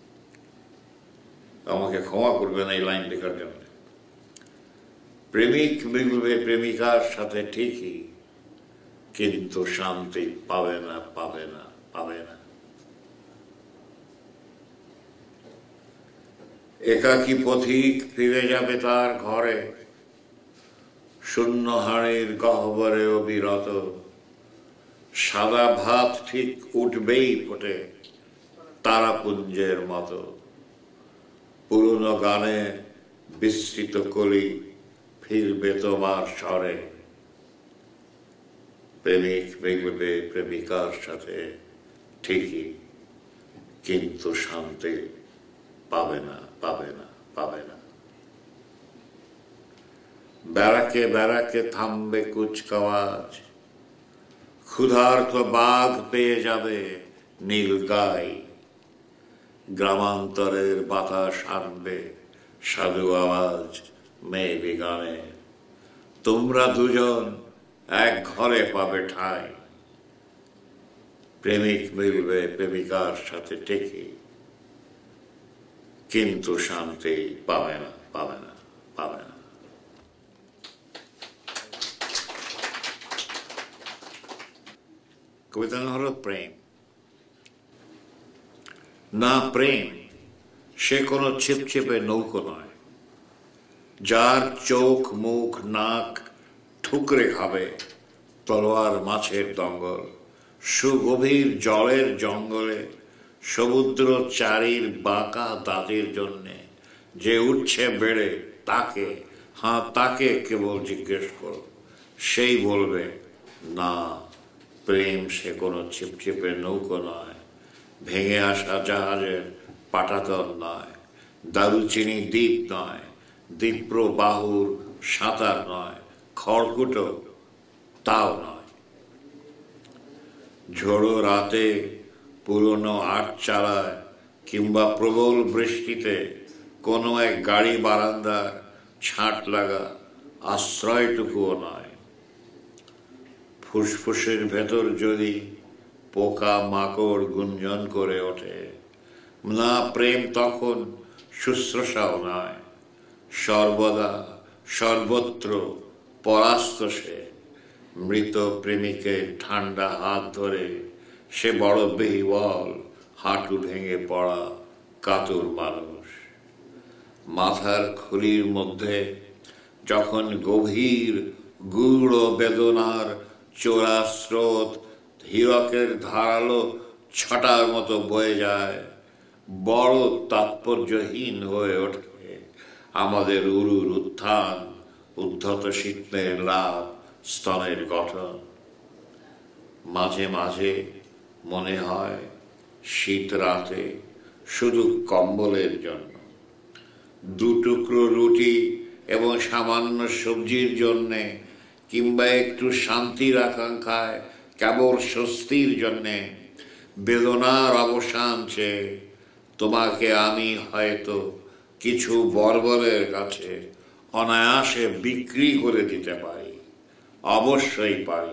আমাকে ক্ষমা করবেন এই লাইন লেখার জন্য। প্রেমিক মিলবে প্রেমিকার সাথে ঠিকই, কিন্তু শান্তি পাবে না, পাবে না, পাবে না। একাকী পথিক ফিরে যাবে তার ঘরে, শূন্য হাড়ের গহ্বরে অবিরত। সাদা ভাত ঠিক উঠবেই ফোটে তারাপুঞ্জের মতো। পুরনো গানে বিস্তৃত কলি ফিরবে তোমার স্বরে। প্রেমিক মিলবে প্রেমিকার সাথে ঠিকই, কিন্তু শান্তি পাবে না, পাবে না, পাবে না। ব্যারাকে ব্যারাকে থামবে কুচকাওয়াজ, ক্ষুধার্ত বাঘ পেয়ে যাবে নীল গাই। গ্রামান্তরের বাতাস আনবে সাধু আওয়াজ মেয়ে গানে। তোমরা দুজন এক ঘরে পাবে ঠাঁই। প্রেমিক মিলবে প্রেমিকার সাথে ঠিকই, কিন্তু শান্তি পাবে না, পাবে না, পাবে না। কবিতা হলো প্রেম। না, প্রেম সে কোনো ছিপছিপে নৌকো নয়, যার চোখ মুখ নাক ঠুকরে খাবে তলোয়ার মাছের দঙ্গল, সুগভীর জলের জঙ্গলে সমুদ্র চারির বাঁকা দাঁতের জন্যে যে উঠছে বেড়ে, তাকে কেবল জিজ্ঞেস করো, সেই বলবে না, প্রেম সে কোনো ছিপছিপে নৌকো নয়, ভেঙে আসা জাহাজের পাটাতন নয়, দারুচিনি দ্বীপ নয়, দীপ্র বাহুর সাঁতার নয়, খড়কুটো তাও নয়। ঝোড়ো রাতে পুরনো আটচালায় কিংবা প্রবল বৃষ্টিতে কোনো এক গাড়ি বারান্দার ছাঁট লাগা আশ্রয়টুকুও নয়। ফুসফুসের ভেতর যদি পোকা মাকড় গুঞ্জন করে ওঠে, না, প্রেম তখন শুশ্রূষাও নয়, সর্বদা সর্বত্র পরাস্ত সে। মৃত প্রেমিকের ঠান্ডা হাত ধরে সে বড় বেহিবল, হাঁটু ভেঙে পড়া কাতর মানুষ। মাথার খুলির মধ্যে যখন গভীর গূঢ় বেদনার চোরা স্রোত হীরকের ধারালো ছটার মতো বয়ে যায়, বড় তাৎপর্যহীন হয়ে ওঠে আমাদের উরুর উত্থান, উদ্ধত শীতের লাভ, স্তনের গঠন। মাঝে মাঝে মনে হয় শীত রাতে শুধু কম্বলের জন্য, দুটুকরো রুটি এবং সামান্য সবজির জন্যে, কিংবা একটু শান্তির আকাঙ্ক্ষায় কেবল স্বস্তির জন্যে বেদনার অবসান চেয়ে তোমাকে আমি হয়তো কিছু বর্বরের কাছে অনায়াসে বিক্রি করে দিতে পারি, অবশ্যই পারি।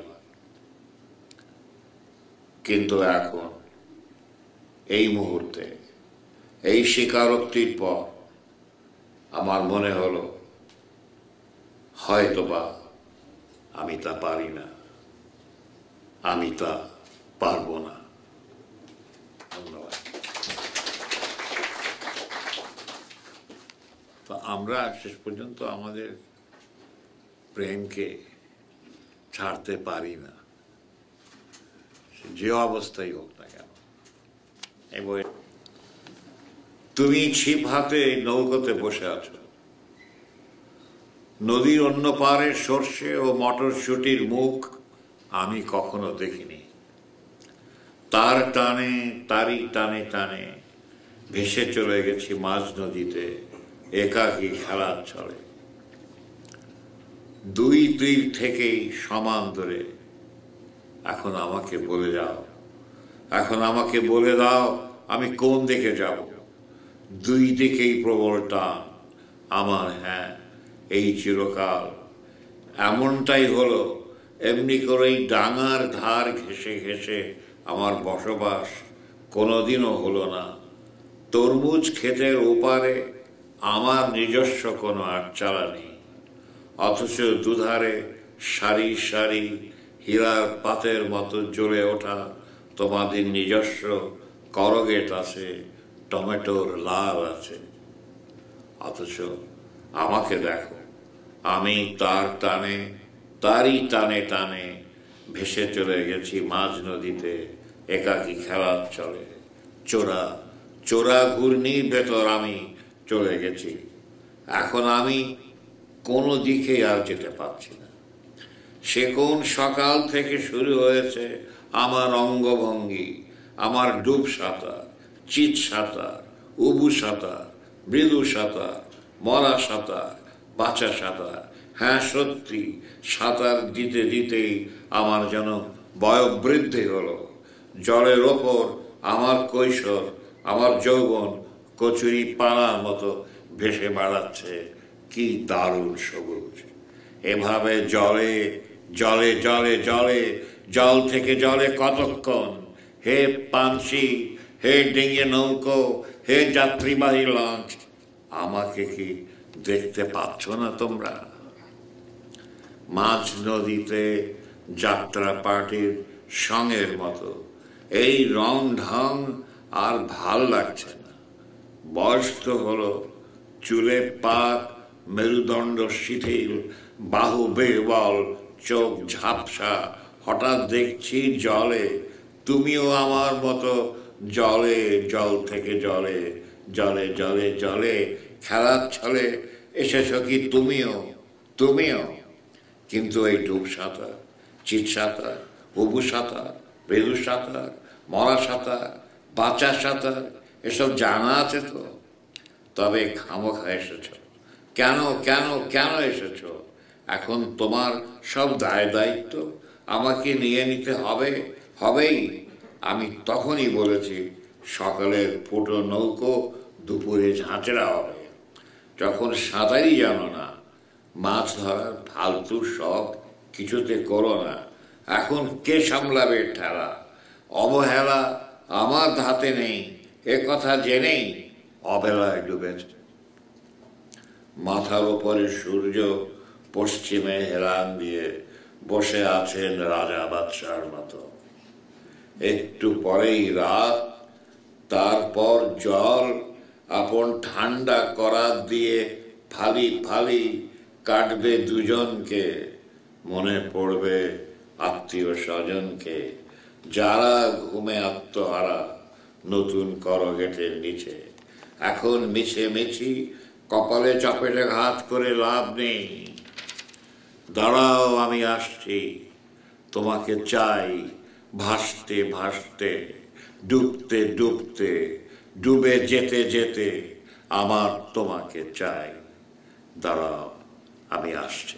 কিন্তু এখন এই মুহূর্তে এই স্বীকারোক্তির পর আমার মনে হলো হয়তোবা আমি তা পারি না, আমি তা পারবো না। ধন্যবাদ। তো আমরা শেষ পর্যন্ত আমাদের প্রেমকে ছাড়তে পারি না, যে অবস্থায় হোক না কেন। এবং তুমি ছিপ হাতে নৌকোতে বসে আছো, নদীর অন্য পারে সর্ষে ও মটরশুটির মুখ আমি কখনো দেখিনি। তারই টানে টানে ভেসে চলে গেছি মাঝ নদীতে একাকী খেলার ছলে। দুই তীর থেকেই সমান দূরে। এখন আমাকে বলে দাও আমি কোন দিকে যাব। দুই দিকেই প্রবল টান আমার, হ্যাঁ, এই চিরকাল এমনটাই হলো। এমনি করেই ডাঙার ধার ঘেঁষে ঘেঁষে আমার বসবাস কোনোদিনও হলো না। তরমুজ ক্ষেতের ওপারে আমার নিজস্ব কোনো আটচালা নেই, অথচ দুধারে সারি সারি হীরার পাতের মতো জ্বলে ওঠা তোমাদের নিজস্ব করগেট আছে, টমেটোর লাভ আছে। অথচ আমাকে দেখো, আমি তারই টানে টানে ভেসে চলে গেছি মাঝ নদীতে একাকী খেলার চলে। চোরা ঘূর্ণির ভেতর আমি চলে গেছি। এখন আমি কোনো দিকে আর যেতে পারছি না। সে কোন সকাল থেকে শুরু হয়েছে আমার অঙ্গভঙ্গি, আমার ডুব সাঁতার, চিৎ সাঁতার, উবু সাঁতার, মৃদু সাঁতার, মরা সাঁতার, বাঁচা সাঁতার। হ্যাঁ, সত্যি সাঁতার দিতে দিতেই আমার যেন বয়োবৃদ্ধি হলো। জলের ওপর আমার কৈশোর, আমার যৌবন কচুরি পানার মতো ভেসে বেড়াচ্ছে। কি দারুণ সবুজ! এভাবে জলে জলে জলে জলে জল থেকে জলে কতক্ষণ? হে পানসি, হে ডিঙে নৌকো, হে যাত্রীবাহী লঞ্চ, আমাকে কি দেখতে পাচ্ছ না তোমরা? মাঝ নদীতে যাত্রা পার্টির সঙ্গের মতো এই রং ঢং আর ভাল লাগছে না। বয়স তো হলো, চুলে পাক, মেরুদণ্ড শিথিল, বাহু বেবল, চোখ ঝাপসা, হঠাৎ দেখছি জলে, তুমিও আমার মতো জলে, জল থেকে জলে, জলে জলে জলে খেলার ছলে এসেছ কি তুমিও, তুমিও। কিন্তু এই ডুব সাঁতার, চিত সাঁতার, উবু সাঁতার, বেদু সাঁতার, মরা সাঁতার, বাঁচা সাঁতার এসব জানা আছে তো? তবে খামোখা এসেছ কেন? কেন কেন এসেছ? এখন তোমার সব দায় দায়িত্ব আমাকে নিয়ে নিতে হবে, হবেই। আমি তখনই বলেছি সকালের ফুটো নৌকো দুপুরে ঝাঁচড়া হবে। যখন সাঁতারই জানো না, মাছ ধরার ফালতু শখ কিছুতে করো না। এখন কে সামলাবে ঠেলা? অবহেলা আমার হাতে নেই, এ কথা জেনেই অবেলায় ডুবেছে। মাথার উপরে সূর্য পশ্চিমে হেলান দিয়ে বসে আছেন রাজা বাদশার মতো। একটু পরেই রাত, তারপর জল আপন ঠান্ডা করার দিয়ে ফালি ফালি কাটবে দুজনকে। মনে পড়বে আত্মীয় স্বজনকে, যারা ঘুমে আত্মহারা নতুন করগেটের নিচে। এখন মিছেমিছি কপালে চপেটে ঘাত করে লাভ নেই। দাঁড়াও, আমি আসছি, তোমাকে চাই। ভাসতে ভাসতে, ডুবতে ডুবতে, ডুবে যেতে যেতে আমার তোমাকে চাই। দাঁড়াও, আমি আসছি।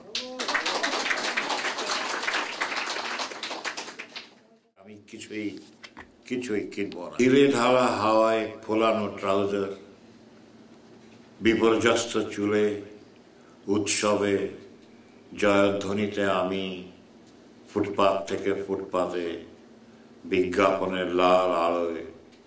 আমি কিছুই কিছুই কিনব না। ঢিলে ঢালা হাওয়ায় ফোলানো ট্রাউজার, বিপর্যস্ত চুলে, উৎসবে জয়ধ্বনিতে আমি ফুটপাত থেকে ফুটপাতে, বিজ্ঞাপনের লাল আলোয়।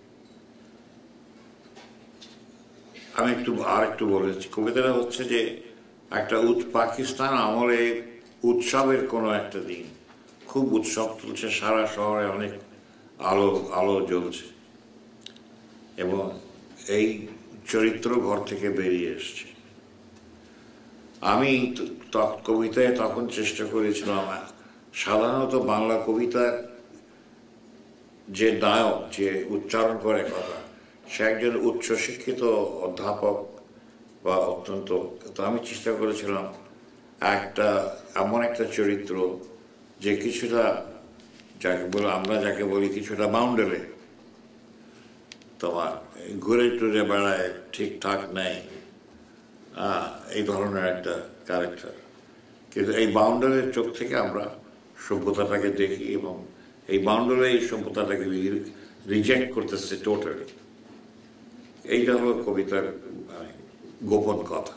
আমি একটু বলেছি, কবিতাটা হচ্ছে যে একটা পাকিস্তান আমলে উৎসবের কোনো একটা দিন, খুব উৎসব চলছে, সারা শহরে অনেক আলো আলো জ্বলছে, এবং এই চরিত্র ঘর থেকে বেরিয়ে এসছে। আমি কবিতায় তখন চেষ্টা করেছিলাম, সাধারণত বাংলা কবিতার যে নায়ক, যে উচ্চারণ করে কথা, সে একজন উচ্চশিক্ষিত অধ্যাপক বা অত্যন্ত। তো আমি চেষ্টা করেছিলাম এমন একটা চরিত্র যে কিছুটা, আমরা যাকে বলি কিছুটা বাউন্ডারে, তোমার ঘুরে টুরে বেড়ায়, ঠিকঠাক নেই, এই ধরনের একটা ক্যারেক্টার। কিন্তু এই বাউন্ডারির চোখ থেকে আমরা সভ্যতাটাকে দেখি, এবং এই বাউন্ডারি এই সভ্যতাটাকে রিজেক্ট করতেছে টোটালি। এইটা হলো কবিতার গোপন কথা।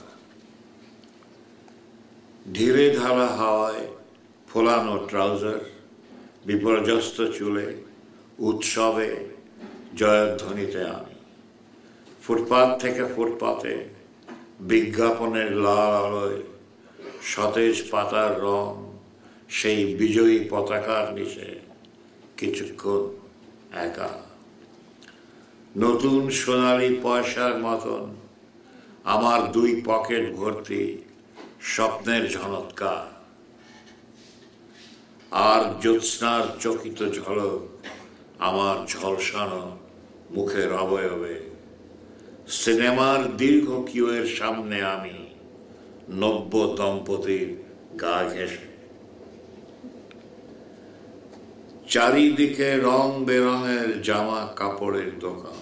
ঢিলে ঢালা হাওয়ায় ফোলানো ট্রাউজার, বিপর্যস্ত চুলে, উৎসবে জয়ধ্বনিতে আমি। ফুটপাত থেকে ফুটপাতে, বিজ্ঞাপনের লাল আলোয়, সতেজ পাতার রং সেই বিজয়ী পতাকার নিচে কিছুক্ষণ একা। নতুন সোনালি পয়সার মতন আমার দুই পকেট ভর্তি স্বপ্নের ঝনৎকার, আর জ্যোৎস্নার চকিত ঝলক আমার ঝলসানো মুখের অবয়বে। সিনেমার দীর্ঘ কিউয়ের সামনে আমি নব্য দম্পতির গা ঘেঁষে। চারিদিকে রং বেরঙের জামা কাপড়ের দোকান,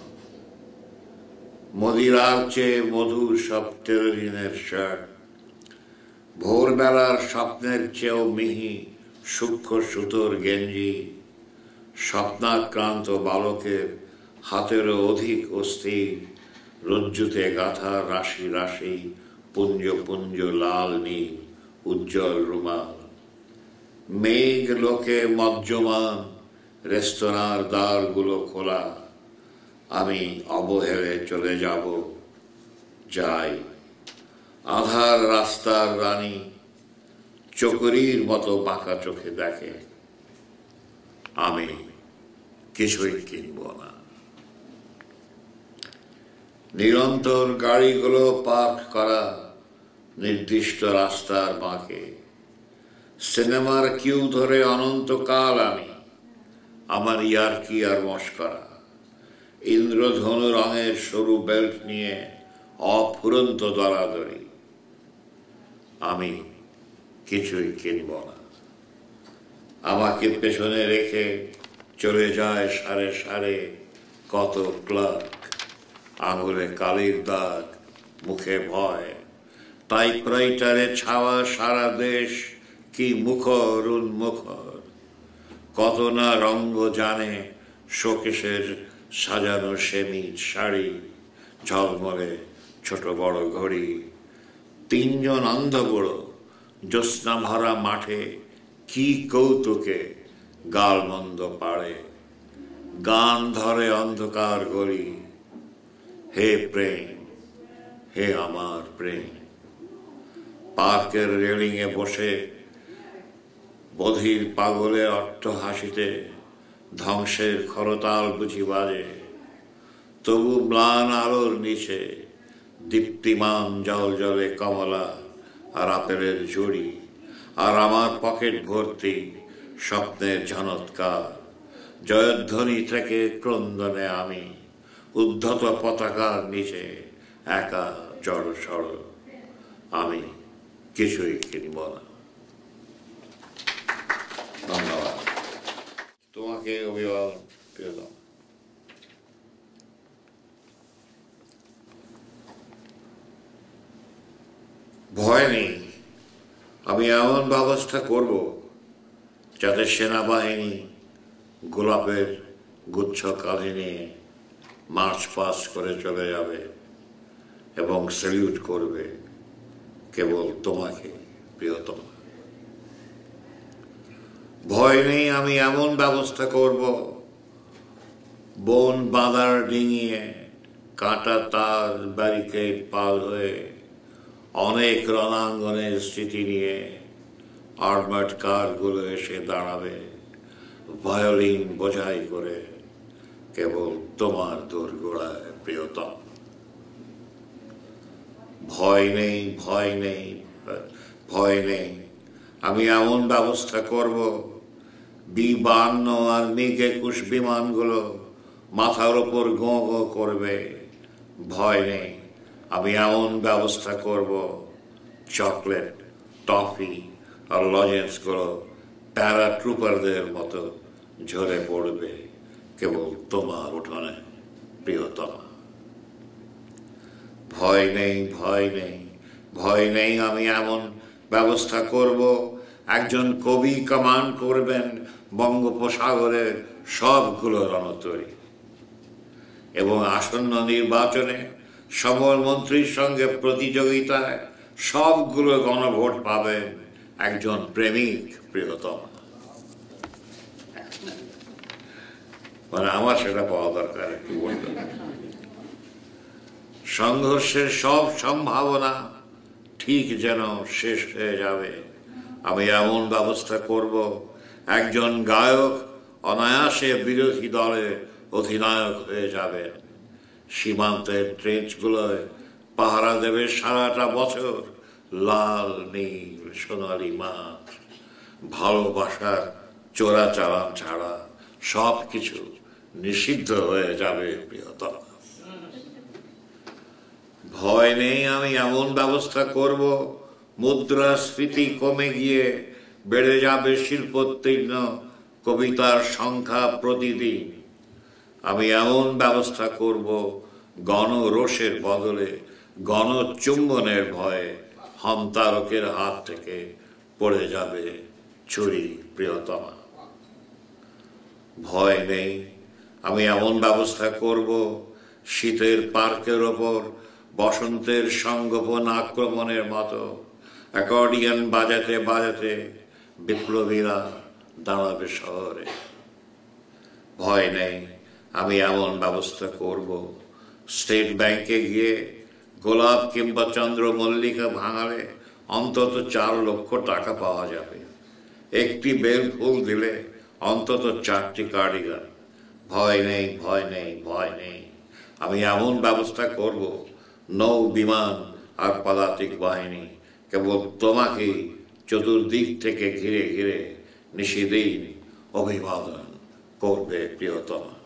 মদিরার চেয়ে মধুর সব টেরিনের শার্ট, ভোরবেলার স্বপ্নের চেয়েও মিহি সূক্ষ্ম সুতোর গেঞ্জি, স্বপ্নাক্রান্ত বালকের হাতেরও অধিক অস্থির রজ্জুতে গাঁথা রাশি রাশি পুঞ্জ পুঞ্জ লাল নীল উজ্জ্বল রুমাল। মেঘ লোকে মজ্জমান রেস্তোরাঁর দ্বারগুলো খোলা, আমি অবহেলে চলে যাই। আধার রাস্তার রানী চকরির মতো বাঁকা চোখে দেখে, আমি কিছুই কিনব না। নিরন্তর গাড়িগুলো পার্ক করা নির্দিষ্ট রাস্তার বাঁকে, সিনেমার কিউ ধরে অনন্তকাল আমি আমার ইয়ার্কি আর মস্করা, ইন্দ্রধনু রঙের সরু বেল্ট নিয়ে অফুরন্ত দরাদরি। আমি কিছুই কিনব না। আমাকে পেছনে রেখে চলে যায় সারে সারে কত ক্লার্ক, আঙুলে কালির দাগ, মুখে ভয়। টাইপরাইটারে ছাওয়া সারা দেশ কি মুখর উন্মুখর। কত না রঙ্গ জানে শোকেশের সাজানো সেমিজ শাড়ি, ঝলমলে ছোট বড় ঘড়ি। তিনজন অন্ধ বুড়ো জ্যোৎস্না ভরা মাঠে কি কৌতুকে গালমন্দ পাড়ে। গান ধরে অন্ধকার গলি, হে প্রেম, হে আমার প্রেম। পার্কের রেলিংয়ে বসে বধির পাগলের অট্টহাসিতে ধ্বংসের খরতাল বুঝি বাজে। তবু ম্লান আলোর নিচে দীপ্তিমান জল জলে কমলা আর আপেলের ঝুড়ি, আর আমার পকেট ভর্তি স্বপ্নের ঝনৎকার। জয়ধ্বনি থেকে ক্রন্দনে আমি উদ্ধত পতাকার নিচে একা জড় সড়। আমি কিছুই কিনব না। ধন্যবাদ। তোমাকে অভিবাদন পেলাম। ভয় নেই, আমি এমন ব্যবস্থা করব যাতে সেনাবাহিনী গোলাপের গুচ্ছ কাঁধে নিয়ে মার্চ পাস করে চলে যাবে এবং স্যালিউট করবে কেবল তোমাকে, প্রিয়তম। ভয় নেই, আমি এমন ব্যবস্থা করব বন বাঁধার ডিঙিয়ে কাঁটা তার ব্যারিকেড পার হয়ে অনেক রণাঙ্গনের স্মৃতি নিয়ে আর্মার্ড কারগুলো এসে দাঁড়াবে ভায়োলিন বোঝাই করে কেবল তোমার দোরগোড়ায়, প্রিয়তম। ভয় নেই, ভয় নেই, ভয় নেই, আমি এমন ব্যবস্থা করব B-52 আর MiG-21 বিমানগুলো মাথার ওপর গোঁ গোঁ করবে। ভয় নেই, আমি এমন ব্যবস্থা করব চকলেট, টফি আর লজেন্সগুলো প্যারাট্রুপারদের মতো ঝরে পড়বে কেবল তোমার উঠোনে, প্রিয়তমা। ভয় নেই, ভয় নেই, ভয় নেই, আমি এমন ব্যবস্থা করব একজন কবি কমান্ড করবেন বঙ্গোপসাগরের সবগুলো রণতরী এবং আসন্ন নির্বাচনে সকল মন্ত্রীর সঙ্গে প্রতিযোগিতায় সবগুলো গণভোট পাবেন একজন প্রেমিক, প্রিয়তম। মানে আমার সেটা পাওয়া দরকার, একটু বলতে। সংঘর্ষের সব সম্ভাবনা ঠিক যেন শেষ হয়ে যাবে, আমি এমন ব্যবস্থা করব একজন গায়ক অনায়াসে বিরোধী দলের অধিনায়ক হয়ে যাবেন। সীমান্তের ট্রেঞ্চগুলোয় পাহারা দেবে সারাটা বছর লাল নীল সোনালী মাঠ। ভালোবাসার চোরাচালান ছাড়া সব কিছু নিষিদ্ধ হয়ে যাবে, প্রিয়তম। ভয় নেই, আমি এমন ব্যবস্থা করব মুদ্রাস্ফীতি কমে গিয়ে বেড়ে যাবে শিল্পোত্তীর্ণ কবিতার সংখ্যা প্রতিদিন। আমি এমন ব্যবস্থা করব গণরোষের বদলে গণচুম্বনের ভয়ে হন্তারকের হাত থেকে পড়ে যাবে ছুরি, প্রিয়তমা। ভয় নেই, আমি এমন ব্যবস্থা করব শীতের পার্কের ওপর বসন্তের সংগোপন আক্রমণের মতো অ্যাকর্ডিয়ন বাজাতে বাজাতে বিপ্লবীরা দাঁড়াবে শহরে। ভয় নেই, আমি এমন ব্যবস্থা করব স্টেট ব্যাংকে গিয়ে গোলাপ কিংবা চন্দ্রমল্লিকা ভাঙালে অন্তত 4 লক্ষ টাকা পাওয়া যাবে। একটি বেল ফুল দিলে অন্তত 4টি কার্ডিগান। ভয় নেই, ভয় নেই, ভয় নেই, আমি এমন ব্যবস্থা করব নৌ বিমান আর পদাতিক বাহিনী কেবল তোমাকেই চতুর্দিক থেকে ঘিরে ঘিরে নিশিদিন অভিবাদন করবে প্রিয়তমা।